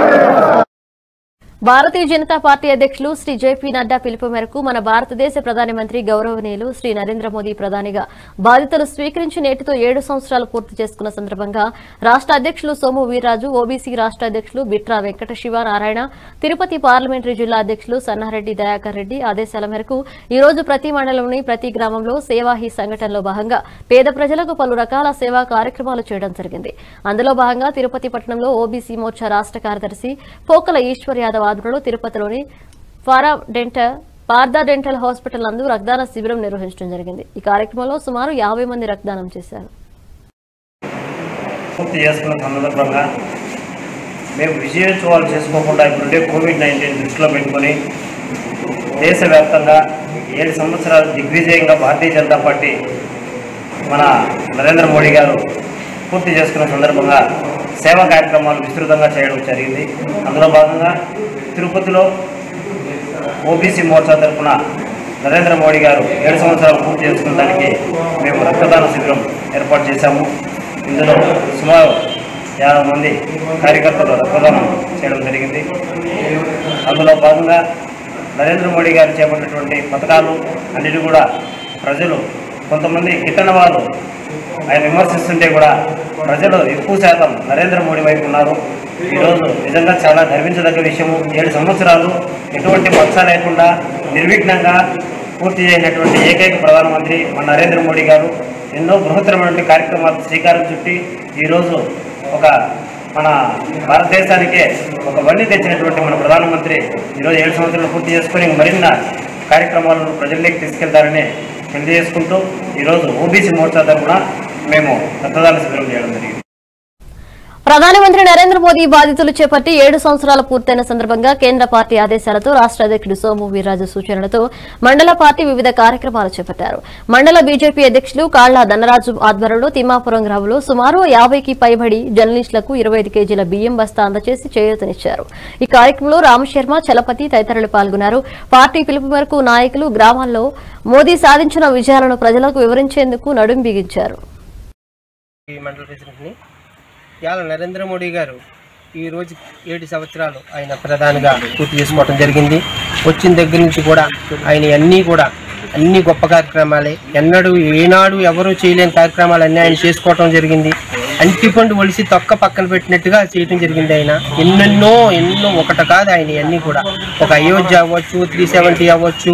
భారతీయ జనతా పార్టీ అధ్యక్షులు శ్రీ జేపీ నడ్డా పిలుపు మేరకు మన భారతదేశ ప్రధానమంత్రి గౌరవనీయులు శ్రీ నరేంద్ర మోదీ ప్రధానిగా బాధ్యతలు స్వీకరించి నేటితో ఏడు సంవత్సరాలు పూర్తి చేసుకున్న సందర్భంగా రాష్ట్ర అధ్యక్షులు సోము వీర్రాజు, ఓబీసీ రాష్ట్ర అధ్యక్షులు బిట్రా వెంకట శివనారాయణ, తిరుపతి పార్లమెంటరీ జిల్లా అధ్యక్షులు సన్నారెడ్డి దయాకర్ రెడ్డి ఆదేశాల మేరకు ఈ రోజు ప్రతి మండలంలోని ప్రతి గ్రామంలో సేవాహి సంఘటనలో భాగంగా పేద ప్రజలకు పలు రకాల సేవా కార్యక్రమాలు చేయడం జరిగింది. అందులో భాగంగా తిరుపతి పట్టణంలో ఓబీసీ మోర్చా రాష్ట్ర కార్యదర్శి పోకల ఈశ్వర్ యాదవ్ ఆధ్వర్యంలో తిరుపతిలోని ఫారా డెంటల్ పార్దా డెంటల్ హాస్పిటల్ నందు రక్తదాన శిబిరం నిర్వహించడం జరిగింది. ఈ కార్యక్రమంలో సుమారు యాభై మంది రక్తదానం చేశారు. పూర్తి చేసుకున్న సందర్భంగా మేము విజయోత్సవాలు చేసుకోకుండా ఇప్పుడుండే కోవిడ్ నైన్టీన్ దృష్టిలో పెట్టుకొని దేశవ్యాప్తంగా ఏడు సంవత్సరాలు దిగ్విజయంగా భారతీయ జనతా పార్టీ మన నరేంద్ర మోడీ గారు పూర్తి చేసుకున్న సందర్భంగా సేవా కార్యక్రమాలు విస్తృతంగా చేయడం జరిగింది. అందులో భాగంగా తిరుపతిలో ఓబీసీ మోర్చా తరఫున నరేంద్ర మోడీ గారు ఏడు సంవత్సరాలు పూర్తి చేసుకున్న దానికి మేము రక్తదాన శిబిరం ఏర్పాటు చేశాము. ఇందులో సుమారు యాభై మంది కార్యకర్తలు రక్తదానం చేయడం జరిగింది. అందులో భాగంగా నరేంద్ర మోడీ గారు చేపట్టినటువంటి పథకాలు అన్నిటి కూడా ప్రజలు కొంతమంది గిట్టని వారు ఆయన విమర్శిస్తుంటే కూడా ప్రజలు ఎక్కువ శాతం నరేంద్ర మోడీ వైపు ఉన్నారు. ఈరోజు నిజంగా చాలా గర్వించదగ్గ విషయము. ఏడు సంవత్సరాలు ఎటువంటి మచ్చ లేకుండా నిర్విఘ్నంగా పూర్తి చేసినటువంటి ఏకైక ప్రధానమంత్రి మన నరేంద్ర మోడీ గారు ఎన్నో బృహత్తరమైనటువంటి కార్యక్రమాలు శ్రీకారం చుట్టి ఈరోజు ఒక మన భారతదేశానికే ఒక వన్నీ తెచ్చినటువంటి మన ప్రధానమంత్రి ఈరోజు ఏడు సంవత్సరాలు పూర్తి చేసుకొని మరిన్న కార్యక్రమాలను ప్రజల్లోకి తీసుకెళ్తారని తెలియజేసుకుంటూ ఈరోజు ఓబీసీ మోర్చా తరఫున మేము రక్తదాన శిబిరం చేయడం జరిగింది. ప్రధానమంత్రి నరేంద్ర మోదీ బాధ్యతలు చేపట్టి ఏడు సంవత్సరాలు పూర్తయిన సందర్భంగా కేంద్ర పార్టీ ఆదేశాలతో రాష్ట్ర అధ్యక్షుడు సోము వీర్రాజు సూచనలతో మండల పార్టీ వివిధ కార్యక్రమాలు చేపట్టారు. మండల బీజేపీ అధ్యక్షులు కాళ్ల ధనరాజు ఆధ్వర్యంలో తిమ్మాపురం గ్రామంలో సుమారు యాభైకి పైబడి జర్నలిస్టులకు ఇరవై ఐదు కేజీల బియ్యం బస్తా అందజేసి చేయూతనిచ్చారు. ఈ కార్యక్రమంలో రామశర్మ, చలపతి తదితరులు పాల్గొన్నారు. పార్టీ పిలుపు మేరకు నాయకులు గ్రామాల్లో మోదీ సాధించిన విజయాలను ప్రజలకు వివరించేందుకు నడుం బిగించారు. ఇవాళ నరేంద్ర మోడీ గారు ఈరోజు ఏడు సంవత్సరాలు ఆయన ప్రధానిగా పూర్తి చేసుకోవడం జరిగింది. వచ్చిన దగ్గర నుంచి కూడా ఆయన అన్నీ కూడా అన్ని గొప్ప కార్యక్రమాలే, ఎన్నడూ ఏనాడు ఎవరూ చేయలేని కార్యక్రమాలు అన్నీ ఆయన చేసుకోవటం జరిగింది. అంటిపండు ఒలిసి తొక్క పక్కన పెట్టినట్టుగా చేయటం జరిగింది. ఆయన ఎన్నెన్నో ఎన్నో ఒకటి కాదు ఆయన అన్నీ కూడా, ఒక అయోధ్య అవ్వచ్చు, త్రీ సెవెంటీ అవ్వచ్చు,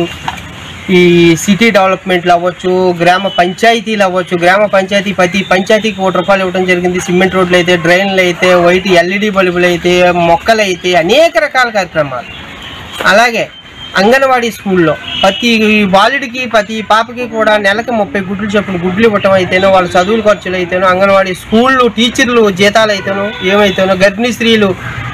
ఈ సిటీ డెవలప్మెంట్లు అవ్వచ్చు, గ్రామ పంచాయతీలు అవ్వచ్చు, గ్రామ పంచాయతీ ప్రతి పంచాయతీకి కోటి రూపాయలు ఇవ్వడం జరిగింది. సిమెంట్ రోడ్లు అయితే, డ్రైన్లు అయితే, వైట్ ఎల్ఈడి బల్బులు అయితే, మొక్కలు అయితే, అనేక రకాల కార్యక్రమాలు. అలాగే అంగన్వాడీ స్కూల్లో ప్రతి బాలుడికి ప్రతి పాపకి కూడా నెలకి ముప్పై గుడ్లు చొప్పున గుడ్లు ఇవ్వటం అయితేనో, వాళ్ళ చదువుల ఖర్చులు అయితేనో, అంగన్వాడీ స్కూళ్ళు టీచర్లు జీతాలు అయితేనో ఏమైతేనో, గర్భిణీ స్త్రీలు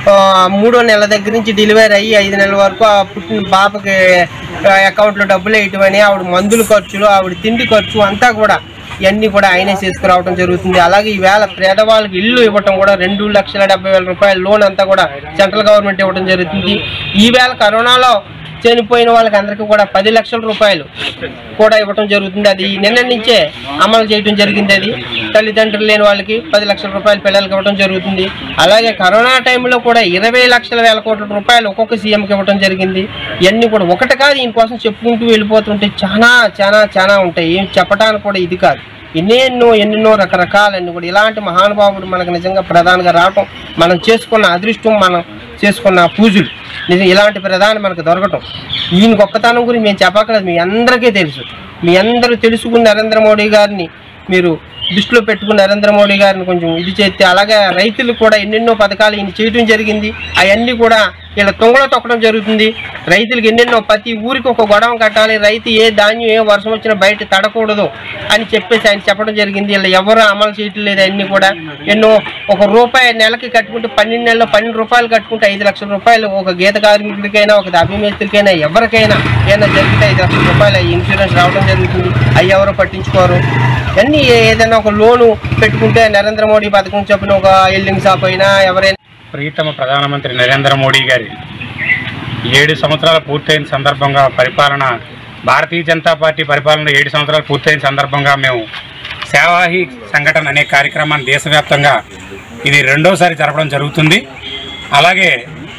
మూడో నెల దగ్గర నుంచి డెలివరీ అయ్యి ఐదు నెలల వరకు ఆ పుట్టిన పాపకి అకౌంట్లో డబ్బులు వేయటమని, ఆవిడ మందుల ఖర్చులు, ఆవిడ తిండి ఖర్చు అంతా కూడా ఇవన్నీ కూడా ఆయనే చేసుకురావడం జరుగుతుంది. అలాగే ఈవేళ పేదవాళ్ళకి ఇల్లు ఇవ్వటం కూడా రెండు లక్షల డెబ్బై వేల రూపాయల లోన్ అంతా కూడా సెంట్రల్ గవర్నమెంట్ ఇవ్వడం జరుగుతుంది. ఈవేళ కరోనాలో చనిపోయిన వాళ్ళకి అందరికీ కూడా పది లక్షల రూపాయలు కూడా ఇవ్వటం జరుగుతుంది. అది నిన్న నుంచే అమలు చేయడం జరిగింది. అది తల్లిదండ్రులు లేని వాళ్ళకి పది లక్షల రూపాయలు పిల్లలకి ఇవ్వడం జరుగుతుంది. అలాగే కరోనా టైంలో కూడా ఇరవై లక్షల వేల కోట్ల రూపాయలు ఒక్కొక్క సీఎంకి ఇవ్వడం జరిగింది. ఇవన్నీ కూడా ఒకటి కాదు, దీనికోసం చెప్పుకుంటూ వెళ్ళిపోతుంటే చాలా చాలా చాలా ఉంటాయి. ఏం చెప్పడానికి కూడా ఇది కాదు, ఎన్నెన్నో ఎన్నెన్నో రకరకాలన్నీ కూడా. ఇలాంటి మహానుభావుడు మనకు నిజంగా ప్రధానిగా రావటం మనం చేసుకున్న అదృష్టం, మనం చేసుకున్న పూజలు. నిజం ఇలాంటి ప్రధాని మనకు దొరకటం, ఈయన గొప్పతనం గురించి మేము చెప్పక్కర్లేదు, మీ అందరికీ తెలుసు. మీ అందరూ తెలుసుకుని నరేంద్ర మోడీ గారిని మీరు దృష్టిలో పెట్టుకుని నరేంద్ర మోడీ గారిని కొంచెం ఇది చేస్తే, అలాగే రైతులకు కూడా ఎన్నెన్నో పథకాలు ఈయన చేయడం జరిగింది. అవన్నీ కూడా ఇలా తొంగలో తొక్కడం జరుగుతుంది. రైతులకు ఎన్నెన్నో ప్రతి ఊరికి ఒక గొడవ కట్టాలి, రైతు ఏ ధాన్యం ఏ వర్షం వచ్చినా బయట తడకూడదు అని చెప్పేసి ఆయన చెప్పడం జరిగింది. ఇలా ఎవరు అమలు చేయటం లేదు. అన్నీ కూడా ఎన్నో ఒక రూపాయి నెలకి కట్టుకుంటే పన్నెండు నెలల్లో పన్నెండు రూపాయలు కట్టుకుంటే ఐదు లక్షల రూపాయలు ఒక గీత కార్మికుడికైనా, ఒక అభిమేత్రికైనా, ఎవరికైనా ఏదైనా జరిగితే ఐదు లక్షల రూపాయలు ఇన్సూరెన్స్ రావడం జరుగుతుంది. అవి ఎవరు పట్టించుకోరు. అన్నీ ఏదైనా ఒక లోను పెట్టుకుంటే నరేంద్ర మోడీ పథకం చెప్పిన ఒక ఎల్లింగ్ షాప్ అయినా ఎవరైనా. ప్రియతమ ప్రధానమంత్రి నరేంద్ర మోడీ గారి ఏడు సంవత్సరాలు పూర్తయిన సందర్భంగా పరిపాలన, భారతీయ జనతా పార్టీ పరిపాలన ఏడు సంవత్సరాలు పూర్తయిన సందర్భంగా మేము సేవాహి సంఘటన అనే కార్యక్రమాన్ని దేశవ్యాప్తంగా ఇది రెండోసారి జరపడం జరుగుతుంది. అలాగే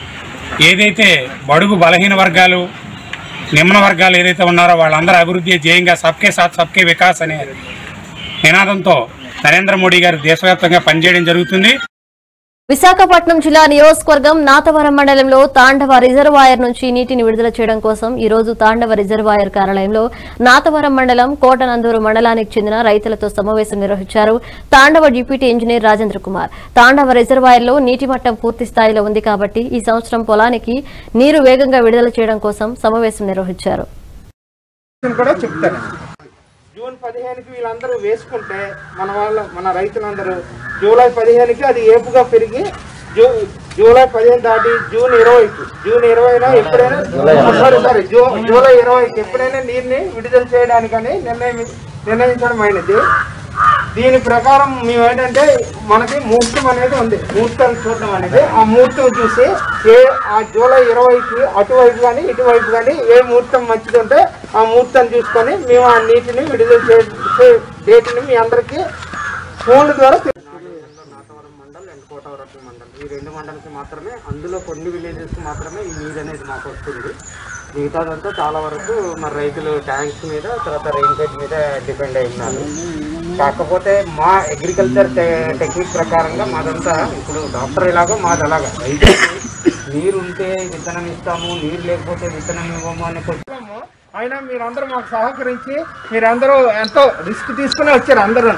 ఏదైతే బడుగు బలహీన వర్గాలు, నిమ్న వర్గాలు ఏదైతే ఉన్నారో వాళ్ళందరూ అభివృద్ధి ధ్యేయంగా సబ్కే సాత్ సబ్కే వికాస్ అనే నినాదంతో నరేంద్ర మోడీ గారు దేశవ్యాప్తంగా పనిచేయడం జరుగుతుంది. విశాఖపట్నం జిల్లా నియోజకవర్గం నాతవరం మండలంలో తాండవ రిజర్వాయర్ నుంచి నీటిని విడుదల చేయడం కోసం ఈ రోజు తాండవ రిజర్వాయర్ కార్యాలయంలో నాతవరం మండలం కోటనందూరు మండలానికి చెందిన రైతులతో సమావేశం నిర్వహించారు. తాండవ డిప్యూటీ ఇంజనీర్ రాజేంద్ర కుమార్, తాండవ రిజర్వాయర్లో నీటి మట్టం పూర్తి స్థాయిలో ఉంది కాబట్టి ఈ సంవత్సరం పొలానికి నీరు వేగంగా విడుదల చేయడం కోసం సమావేశం నిర్వహించారు. జూన్ పదిహేనుకి వీళ్ళందరూ వేసుకుంటే మన వాళ్ళ మన రైతులందరూ జూలై పదిహేనుకి అది ఏపుగా పెరిగి జూ జూలై పదిహేను దాటి జూన్ ఇరవైకి జూన్ ఇరవైనా ఎప్పుడైనా సారీ సారీ జూ జూలై ఇరవైకి ఎప్పుడైనా నీరుని విడుదల చేయడానికని నిర్ణయం నిర్ణయించడం అయినది. దీని ప్రకారం మేము ఏంటంటే మనకి ముహూర్తం అనేది ఉంది, ముహూర్తాలు చూడడం అనేది. ఆ ముహూర్తం చూసి ఏ ఆ జూలై ఇరవైకి అటువైపు కానీ ఇటువైపు కానీ ఏ ముహూర్తం మంచిది ఉంటే ఆ ముహూర్తాన్ని చూసుకొని మేము ఆ నీటిని విడుదల చేసే డేట్ని మీ అందరికీ ఫోన్ల ద్వారా నాతవరం మండల్ అండ్ కోటవరం మండల్ ఈ రెండు మండలకి మాత్రమే, అందులో కొన్ని విలేజెస్కి మాత్రమే ఈ నీరు అనేది మాకు వస్తుంది. మిగతాదంతా చాలా వరకు మరి రైతులు ట్యాంక్స్ మీద, తర్వాత రెయిన్ గేట్ మీద డిపెండ్ అయి ఉన్నారు. కాకపోతే మా అగ్రికల్చర్ టెక్నిక్ ప్రకారంగా మాదంతా ఇప్పుడు డాక్టర్ ఎలాగో మాది అలాగా, రైతులకు నీరు ఉంటే విత్తనం ఇస్తాము, నీరు లేకపోతే విత్తనం ఇవ్వము అని కొంచెము. అయినా మీరందరూ మాకు సహకరించి మీరందరూ ఎంతో రిస్క్ తీసుకుని వచ్చారు. అందరూ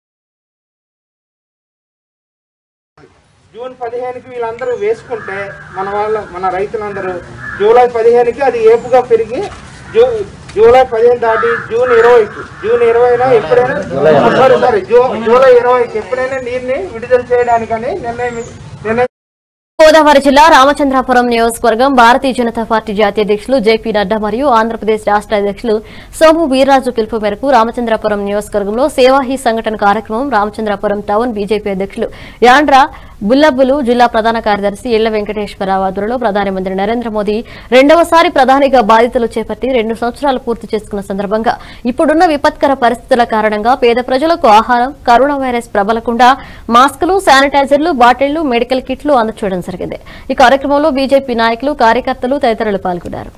జూన్ పదిహేనుకి వీళ్ళందరూ వేసుకుంటే మన వాళ్ళ మన రైతులందరూ జూలై పదిహేనుకి అది ఏపుగా పెరిగి జూ జూలై పదిహేను దాటి జూన్ ఇరవైకి జూన్ ఇరవైన ఎప్పుడైనా సారీ సారీ జూ జూలై ఇరవైకి ఎప్పుడైనా నీరుని విడుదల చేయడానికని నిర్ణయం నిర్ణయం గోదావరి జిల్లా రామచంద్రాపురం నియోజకవర్గం భారతీయ జనతా పార్టీ జాతీయ అధ్యక్షులు జేపీ నడ్డా మరియు ఆంధ్రప్రదేశ్ రాష్ట్ర అధ్యక్షులు సోము వీర్రాజు పిలుపు మేరకు రామచంద్రాపురం నియోజకవర్గంలో సేవాహి సంఘటన కార్యక్రమం రామచంద్రాపురం టౌన్ బీజేపీ అధ్యక్షులు యాండ్రా బుల్లబ్బులు జిల్లా ప్రధాన కార్యదర్శి ఇళ్ల వెంకటేశ్వరరావు ఆధ్వర్యంలో ప్రధానమంత్రి నరేంద్ర మోదీ రెండవసారి ప్రధానిగా బాధ్యతలు చేపట్టి రెండు సంవత్సరాలు పూర్తి చేసుకున్న సందర్భంగా ఇప్పుడున్న విపత్కర పరిస్థితుల కారణంగా పేద ప్రజలకు ఆహారం కరోనా వైరస్ ప్రబలకుండా మాస్కులు శానిటైజర్లు బాటిళ్లు మెడికల్ కిట్లు అందచేయడం జరిగింది. ఈ కార్యక్రమంలో బీజేపీ నాయకులు కార్యకర్తలు తదితరులు పాల్గొన్నారు.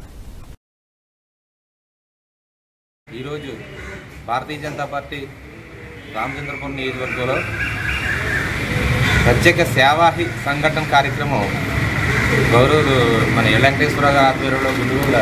ఈరోజు భారతీయ జనతా పార్టీ రామచంద్రపురం నియోజకవర్గంలో ప్రత్యేక సేవాహి సంఘటన కార్యక్రమం గౌరవులు మన ఎల్ వెంకటేశ్వరరావు గారి ఆధ్వర్యంలో గుండూరుల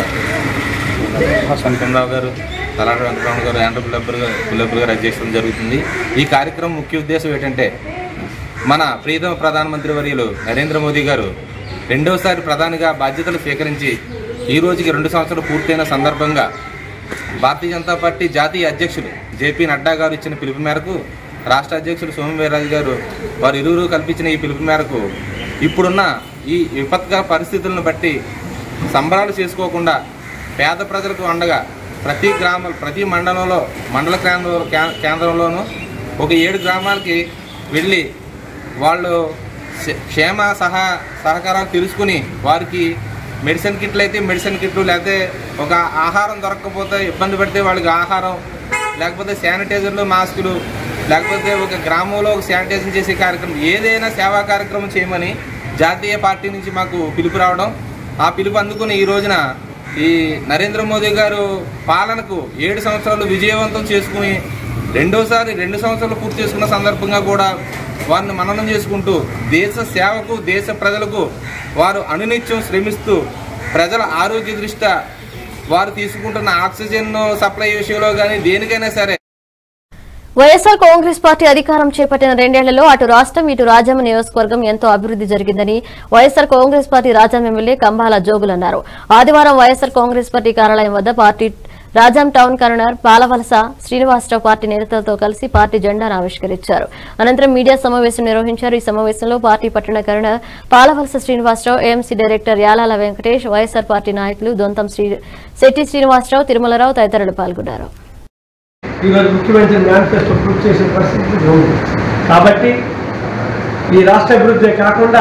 సంకమరావు గారు తలారి వెంకటరావు గారు యాండ్ర బుల్లబ్బులు గారు బుల్లబ్బులు గారు అధ్యక్షం జరుగుతుంది. ఈ కార్యక్రమం ముఖ్య ఉద్దేశం ఏంటంటే మన ప్రియతమ ప్రధానమంత్రి వర్యులు నరేంద్ర మోదీ గారు రెండవసారి ప్రధానిగా బాధ్యతలు స్వీకరించి ఈ రోజుకి రెండు సంవత్సరాలు పూర్తయిన సందర్భంగా భారతీయ జనతా పార్టీ జాతీయ అధ్యక్షులు జేపీ నడ్డా గారు ఇచ్చిన పిలుపు మేరకు రాష్ట్ర అధ్యక్షులు సోము వీర్రాజు గారు వారు ఇరువురు కల్పించిన ఈ పిలుపు మేరకు ఇప్పుడున్న ఈ విపత్కర పరిస్థితులను బట్టి సంబరాలు చేసుకోకుండా పేద ప్రజలకు అండగా ప్రతి గ్రామ ప్రతి మండలంలో మండల కేంద్ర కేంద్రంలోనూ ఒక ఏడు గ్రామాలకి వెళ్ళి వాళ్ళు క్షేమ సహా సహకారాలు తెలుసుకుని వారికి మెడిసిన్ కిట్లు అయితే మెడిసిన్ కిట్లు, లేకపోతే ఒక ఆహారం దొరకకపోతే ఇబ్బంది పడితే వాళ్ళకి ఆహారం, లేకపోతే శానిటైజర్లు మాస్కులు, లేకపోతే ఒక గ్రామంలో ఒక శానిటైజర్ చేసే కార్యక్రమం ఏదైనా సేవా కార్యక్రమం చేయమని జాతీయ పార్టీ నుంచి మాకు పిలుపు రావడం, ఆ పిలుపు అందుకుని ఈ రోజున ఈ నరేంద్ర మోదీ గారు పాలనకు ఏడు సంవత్సరాలు విజయవంతం చేసుకుని రెండోసారి రెండు సంవత్సరాలు పూర్తి చేసుకున్న సందర్భంగా కూడా వారిని మననం చేసుకుంటూ దేశ సేవకు దేశ ప్రజలకు వారు అనునిత్యం శ్రమిస్తూ ప్రజల ఆరోగ్య దృష్ట్యా వారు తీసుకుంటున్న ఆక్సిజన్ సప్లై విషయంలో కానీ దేనికైనా సరే వైఎస్ఆర్ కాంగ్రెస్ పార్టీ అధికారం చేపట్టిన రెండేళ్లలో అటు రాష్ట్రం ఇటు రాజాం నియోజకవర్గం ఎంతో అభివృద్ది జరిగిందని YSR Congress party Rajam MLA Kambala Jogulu అన్నారు. ఆదివారం వైఎస్ఆర్ కాంగ్రెస్ పార్టీ కార్యాలయం వద్ద party Rajam town convener Palavalasa Srinivasarao party నేతలతో కలిసి పార్టీ జెండాను ఆవిష్కరించారు. అనంతరం మీడియా సమావేశం నిర్వహించారు. ఈ సమావేశంలో పార్టీ పట్టణ convener Palavalasa Srinivasarao, AMC director Yalala Venkatesh, YSR party నాయకులు దొంతం శెట్టి శ్రీనివాసరావు, తిరుమలరావు తదితరులు పాల్గొన్నారు. ఈరోజు ముఖ్యమంత్రి మేనిఫెస్టో పూర్తి చేసిన పరిస్థితి ఉంది. కాబట్టి ఈ రాష్ట్ర అభివృద్ధి కాకుండా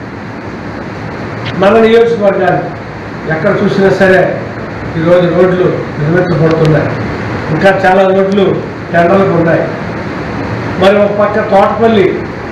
మన నియోజకవర్గాలు ఎక్కడ చూసినా సరే ఈరోజు రోడ్లు నిర్మించబడుతున్నాయి. ఇంకా చాలా రోడ్లు టెండర్లకు ఉన్నాయి. మరి ఒక పక్క తోటపల్లి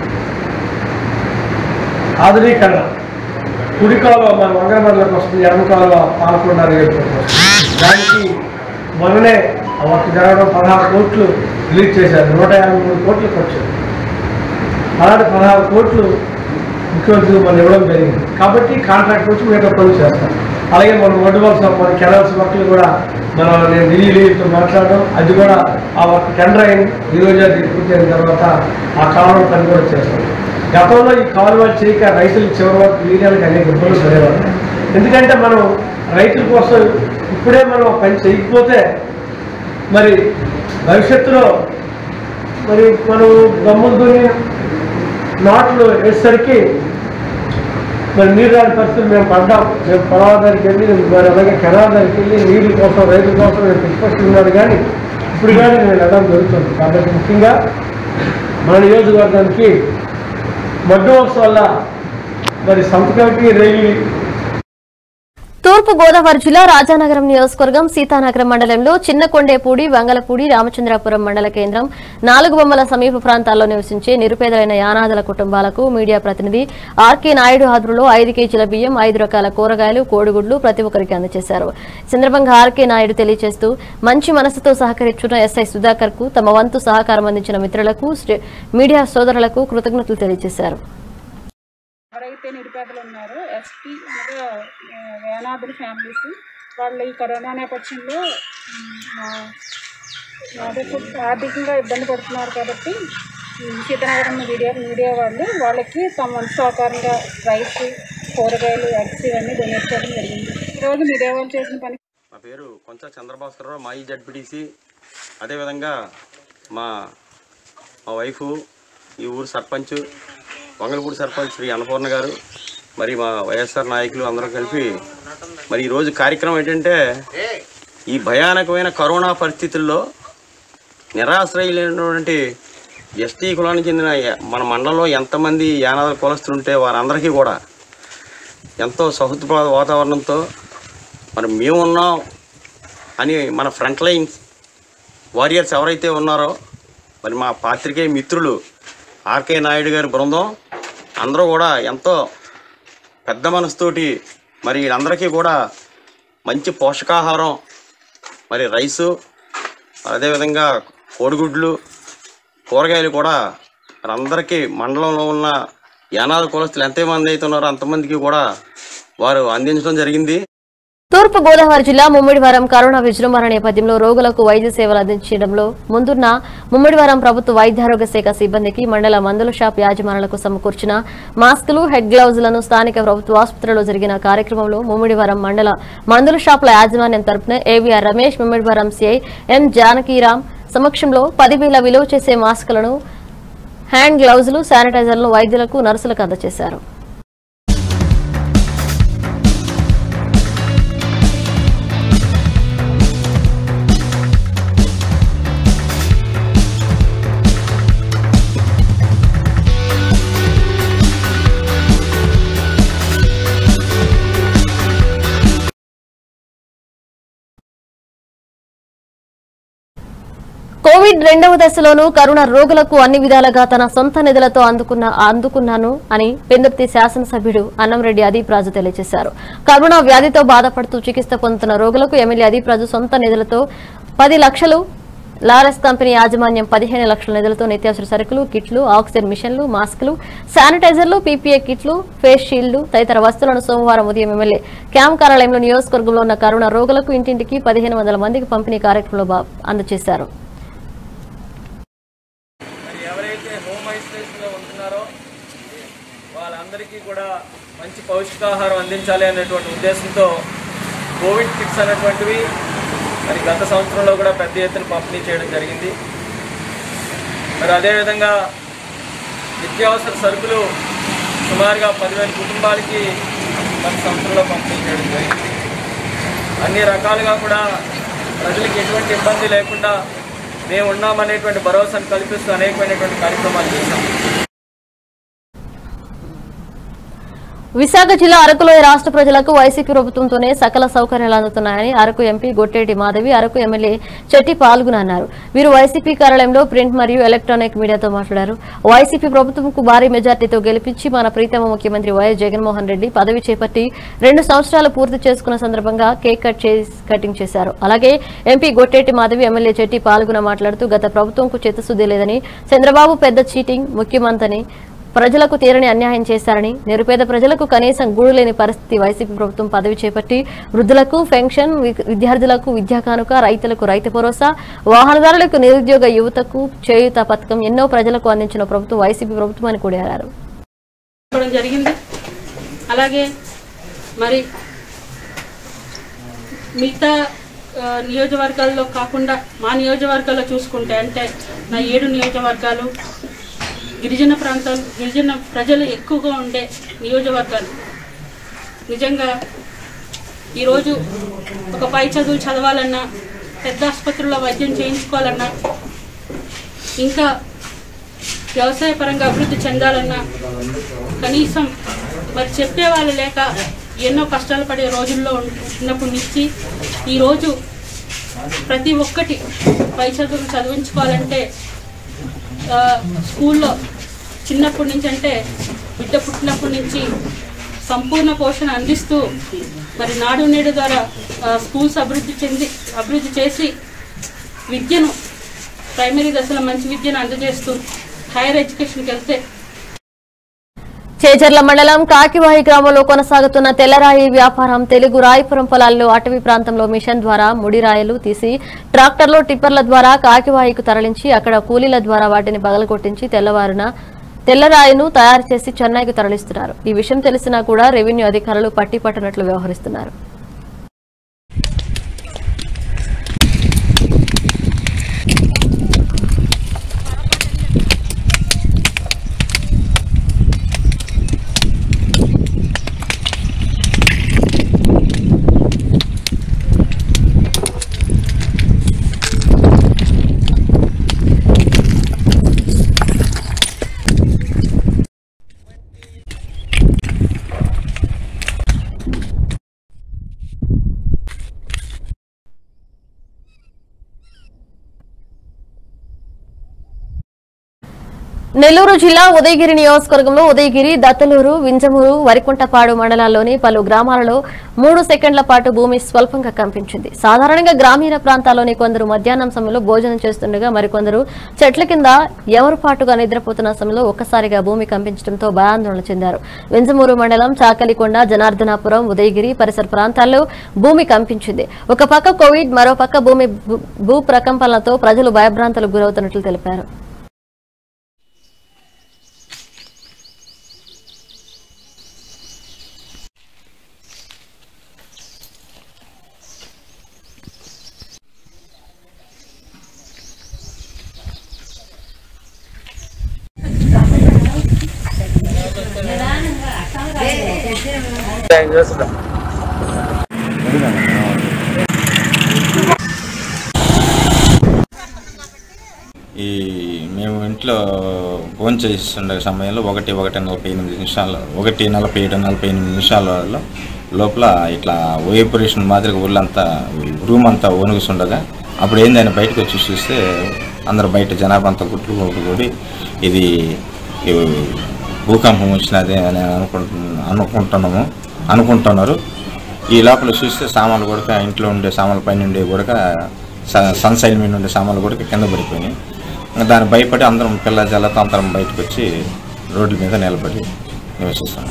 ఆధునీకరణ, కుడి కాలువ మన వంగరమండలకు వస్తుంది, ఎడమ కాలువ పాలకొండ నియోజకవర్గం. దానికి మొన్ననే వర్క్ జరగడం పదహారు కోట్లు రిలీజ్ చేశారు. నూట యాభై మూడు కోట్లు ఖర్చు. అలాంటి పదహారు కోట్లు ముఖ్యమంత్రి మనం ఇవ్వడం జరిగింది. కాబట్టి కాంట్రాక్ట్ వచ్చి మిగతా పనులు చేస్తాం. అలాగే మనం రోడ్డు వర్క్స్ మన కెనాల్స్ వర్క్లు కూడా మనం నేను ఢిల్లీతో మాట్లాడడం, అది కూడా ఆ వర్క్ టెండర్ అయింది. ఈరోజు అది పూర్తి అయిన తర్వాత ఆ కాలువ పని కూడా చేస్తాం. గతంలో ఈ కాలువలు చేయక రైతులు చివరి వరకు వీర్యాలకు అనేక ఇబ్బందులు పడేవారు. ఎందుకంటే మనం రైతుల కోసం ఇప్పుడే మనం పని చేయకపోతే మరి భవిష్యత్తులో మరి మనం గమ్ముని నాట్లు వేసేసరికి మరి నీరు రాని పరిస్థితులు మేము పడ్డాం. మేము పొలాల దగ్గరికి వెళ్ళి మరి అలాగే కెనాల్ దగ్గరికి వెళ్ళి నీళ్ళ కోసం రైతుల కోసం నేను పిచ్చిపట్టి ఉన్నాను. కానీ ఇప్పుడు కానీ నేను వెళ్ళడం జరుగుతుంది. కాబట్టి ముఖ్యంగా మన నియోజకవర్గానికి మడ్డు వల్ల మరి సంత కమిటీ రైలు తూర్పు గోదావరి జిల్లా రాజానగరం నియోజకవర్గం సీతానగరం మండలంలో చిన్నకొండేపూడి, వంగలపూడి, రామచంద్రాపురం మండల కేంద్రం నాలుగు బొమ్మల సమీప ప్రాంతాల్లో నివసించే నిరుపేదలైన యానాదుల కుటుంబాలకు మీడియా ప్రతినిధి ఆర్కే నాయుడు ఆధ్వర్యంలో ఐదు కేజీల బియ్యం, ఐదు రకాల కూరగాయలు, కోడిగుడ్లు ప్రతి ఒక్కరికి అందజేశారు. ఈ సందర్భంగా ఆర్కే నాయుడు తెలియజేస్తూ మంచి మనసుతో సహకరించిన ఎస్ఐ సుధాకర్ కు, తమ వంతు సహకారం అందించిన మిత్రులకు, మీడియా సోదరులకు కృతజ్ఞతలు తెలియజేశారు. ఎవరైతే నిరుపేదలు ఉన్నారో ఎస్టీ అనగా యానాదుల ఫ్యామిలీస్ వాళ్ళు ఈ కరోనా నేపథ్యంలో ఆర్థికంగా ఇబ్బంది పడుతున్నారు. కాబట్టి సీతానగరం మీడియా మీడియా వాళ్ళు వాళ్ళకి తమ వంతు సహకారంగా రైస్, కూరగాయలు, ఎగ్స్ ఇవన్నీ డొనేట్ చేయడం జరిగింది. ఈరోజు మీడియా వాళ్ళు చేసిన పని పేరు కొంచెం చంద్రభాస్కరరావు, మాజీ జడ్పీటీసీ. అదేవిధంగా మా మా వైఫ్, ఈ ఊరు సర్పంచ్, వంగలపూడి సర్పంచ్ శ్రీ అన్నపూర్ణ గారు, మరి మా వైఎస్ఆర్ నాయకులు అందరూ కలిపి మరి ఈరోజు కార్యక్రమం ఏంటంటే, ఈ భయానకమైన కరోనా పరిస్థితుల్లో నిరాశ్రయులైనటువంటి ఎస్టీ కులానికి చెందిన మన మండలంలో ఎంతమంది యానాదుల కులస్తులు ఉంటే వారందరికీ కూడా ఎంతో సౌహృదపూర్వక వాతావరణంతో మరి మేము ఉన్నాం అని మన ఫ్రంట్ లైన్ వారియర్స్ ఎవరైతే ఉన్నారో మరి మా పాత్రికేయ మిత్రులు ఆర్కే నాయుడు గారి బృందం అందరూ కూడా ఎంతో పెద్ద మనసుతోటి మరి వీళ్ళందరికీ కూడా మంచి పోషకాహారం, మరి రైసు, అదేవిధంగా కోడిగుడ్లు, కూరగాయలు కూడా మరి అందరికీ మండలంలో ఉన్న యానాది కులస్తులు ఎంతమంది అయితే ఉన్నారో అంతమందికి కూడా వారు అందించడం జరిగింది. తూర్పు గోదావరి జిల్లా ముమ్మిడివరం కరోనా విజృంభణ నేపథ్యంలో రోగులకు వైద్య సేవలు అందించడంలో ముందున్న ముమ్మిడివరం ప్రభుత్వ వైద్యారోగ్య శాఖ సిబ్బందికి మండల మందుల షాప్ యాజమానులకు సమకూర్చిన మాస్కులు, హెడ్ గ్లౌజులను స్థానిక ప్రభుత్వ ఆసుపత్రిలో జరిగిన కార్యక్రమంలో ముమ్మిడివరం మండల మందుల షాపుల యాజమాన్యం తరపున AVR Ramesh, Mummidivaram CI M Janakiram సమక్షంలో పదివేల విలువ చేసే మాస్కులను, హ్యాండ్ గ్లౌజులు, శానిటైజర్లను వైద్యులకు, నర్సులకు అందజేశారు. కోవిడ్ రెండవ దశలోనూ కరోనా రోగులకు అన్ని విధాలుగా తన సొంత నిధులతో అందుకున్న అందుకున్నాను అని పెందుర్తి శాసనసభ్యుడు అన్నంరెడ్డి అదీప్ రాజు తెలియజేశారు. కరోనా వ్యాధితో బాధపడుతూ చికిత్స పొందుతున్న రోగులకు ఎమ్మెల్యే అదీప్ రాజు సొంత నిధులతో పది లక్షలు, లారెస్ కంపెనీ యాజమాన్యం పదిహేను లక్షల నిధులతో నిత్యావసర సరుకులు, కిట్లు, ఆక్సిజన్ మిషన్లు, మాస్కులు, శానిటైజర్లు, పీపీఏ కిట్లు, ఫేస్ షీల్డ్లు తదితర వస్తువులను సోమవారం ఉదయం ఎమ్మెల్యే క్యాంప్ కార్యాలయంలో నియోజకవర్గంలో ఉన్న కరోనా రోగులకు ఇంటింటికి పదిహేను వందల మందికి పంపిణీ కార్యక్రమంలో అందజేశారు. వాళ్ళందరికీ కూడా మంచి పౌష్టికాహారం అందించాలి అనేటువంటి ఉద్దేశంతో కోవిడ్ కిట్స్ అనేటువంటివి మరి గత సంవత్సరంలో కూడా పెద్ద ఎత్తున పంపిణీ చేయడం జరిగింది. మరి అదేవిధంగా నిత్యావసర సరుకులు సుమారుగా పదివేల కుటుంబాలకి గత సంవత్సరంలో పంపిణీ చేయడం జరిగింది. అన్ని రకాలుగా కూడా ప్రజలకు ఎటువంటి ఇబ్బంది లేకుండా మేము ఉన్నామనేటువంటి భరోసాను కల్పిస్తూ అనేకమైనటువంటి కార్యక్రమాలు చేశాం. విశాఖ జిల్లా అరకులో రాష్ట్ర ప్రజలకు వైసీపీ ప్రభుత్వంతోనే సకల సౌకర్యాలు అందుతున్నాయని అరకు ఎంపీ గొట్టేటి మాధవి, అరకు ఎమ్మెల్యే చెట్టి పాల్గొన్నారు. వీరు వైసీపీ కార్యాలయంలో ప్రింట్ మరియు ఎలక్ట్రానిక్ మీడియాతో మాట్లాడారు. వైసీపీ ప్రభుత్వంకు భారీ మెజార్టీతో గెలిపించి మన ప్రీతమ ముఖ్యమంత్రి వైఎస్ జగన్మోహన్ రెడ్డి పదవి చేపట్టి రెండు సంవత్సరాలు పూర్తి చేసుకున్న సందర్భంగా కేక్ కట్ కటింగ్ చేశారు. అలాగే ఎంపీ గొట్టేటి మాధవి, ఎమ్మెల్యే చెట్టి పాల్గొన మాట్లాడుతూ గత ప్రభుత్వంకు చిత్తశుద్ధి లేదని, చంద్రబాబు పెద్ద చీటింగ్ ముఖ్యమంత్రి ప్రజలకు తీరని అన్యాయం చేశారని, నిరుపేద ప్రజలకు కనీసం గూడు లేని పరిస్థితి వైసీపీ ప్రభుత్వం పదవి చేపట్టి వృద్ధులకు పెన్షన్, విద్యార్థులకు విద్యా కానుక, రైతులకు రైతు భరోసా, వాహనదారులకు నిరుద్యోగ యువతకు చేయూత పథకం ఎన్నో ప్రజలకు అందించిన ప్రభుత్వం వైసీపీ ప్రభుత్వం అని కొనియాడారు. జరిగింది. అలాగే మరి మిగతా నియోజకవర్గాల్లో కాకుండా మా నియోజకవర్గాల్లో చూసుకుంటే అంటే నా ఏడు నియోజకవర్గాలు గిరిజన ప్రాంతాలు, గిరిజన ప్రజలు ఎక్కువగా ఉండే నియోజకవర్గాలు. నిజంగా ఈరోజు ఒక పై చదువులు చదవాలన్నా, పెద్ద ఆసుపత్రుల్లో వైద్యం చేయించుకోవాలన్నా, ఇంకా వ్యవసాయ పరంగా అభివృద్ధి చెందాలన్నా కనీసం మరి చెప్పేవాళ్ళు లేక ఎన్నో కష్టాలు పడే రోజుల్లో ఉన్నప్పటి నుంచి ఈరోజు ప్రతి ఒక్కటి పై చదువులు చదివించుకోవాలంటే స్కూల్లో చిన్నప్పటి నుంచి అంటే బిడ్డ పుట్టినప్పటి నుంచి సంపూర్ణ పోషణ అందిస్తూ మరి నాడు నేడు ద్వారా స్కూల్స్ అభివృద్ధి చెంది అభివృద్ధి చేసి విద్యను ప్రైమరీ దశలో మంచి విద్యను అందజేస్తూ హైయర్ ఎడ్యుకేషన్కి వెళ్తే. చేజర్ల మండలం కాకివాయి గ్రామంలో కొనసాగుతున్న తెల్లరాయి వ్యాపారం. తెలుగు రాయపురం పొలాల్లో అటవీ ప్రాంతంలో మిషన్ ద్వారా ముడిరాయలు తీసి ట్రాక్టర్లో టిప్పర్ల ద్వారా కాకివాయికు తరలించి అక్కడ కూలీల ద్వారా వాటిని పగలగొట్టించి తెల్లవారున తెల్లరాయిను తయారు చేసి చెన్నైకి తరలిస్తున్నారు. ఈ విషయం తెలిసినా కూడా రెవెన్యూ అధికారులు పట్టి పట్టనట్లు వ్యవహరిస్తున్నారు. నెల్లూరు జిల్లా ఉదయగిరి నియోజకవర్గంలో ఉదయగిరి, దత్తలూరు, వింజమూరు, వరికుంటపాడు మండలాల్లోని పలు గ్రామాలలో మూడు సెకండ్ల పాటు భూమి స్వల్పంగా కంపించింది. సాధారణంగా గ్రామీణ ప్రాంతాల్లోని కొందరు మధ్యాహ్నం సమయంలో భోజనం చేస్తుండగా మరికొందరు చెట్ల కింద ఎవరుపాటుగా నిద్రపోతున్న సమయంలో ఒక్కసారిగా భూమి కంపించడంతో భయాందోళన చెందారు. వింజమూరు మండలం చాకలికొండ, జనార్దనాపురం, ఉదయగిరి పరిసర ప్రాంతాల్లో భూమి కంపించింది. ఒక పక్క కోవిడ్, మరో పక్క భూమి భూ ప్రకంపనలతో ప్రజలు భయభ్రాంతులకు గురవుతున్నట్లు తెలిపారు. ఈ మేము ఇంట్లో ఫోన్ చేస్తుండే సమయంలో ఒకటి ఒకటి నలభై ఎనిమిది నిమిషాలు ఒకటి నలభై ఏడు నలభై ఎనిమిది నిమిషాలలో లోపల ఇట్లా వైబ్రేషన్ మాదిరిగా ఊళ్ళంతా రూమ్ అంతా వణుగుతుండగా అప్పుడు ఏందని బయటకు వచ్చి చూస్తే అందరు బయట జనాభా అంతా గుట్లు కూడి ఇది భూకంపం వచ్చినదే అని అనుకుంటు అనుకుంటున్నాము అనుకుంటున్నారు. ఈ లోపల చూస్తే సామాన్లు కూడా ఇంట్లో ఉండే సామాన్ల పైన ఉండే కూడా సన్సైల్ మీద ఉండే సామాన్లు కూడా కింద పడిపోయినాయి. దాన్ని భయపడి అందరం పిల్ల జల్లతో అందరం బయటకు వచ్చి రోడ్ల మీద నిలబడి నివసిస్తాం.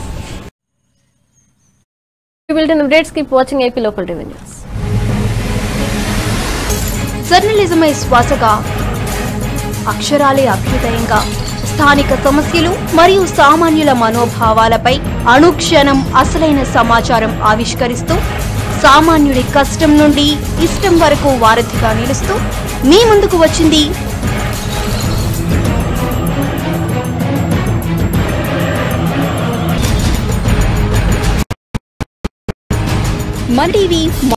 జర్నలిజమే శ్వాసగా, అక్షరాలే అభ్యుదయంగా స్థానిక సమస్యలు మరియు సామాన్యుల మనోభావాలపై అనుక్షణం అసలైన సమాచారం ఆవిష్కరిస్తూ సామాన్యుడి కష్టం నుండి ఇష్టం వరకు వారధిగా నిలుస్తూ మీ ముందుకు వచ్చింది మన టీవీ.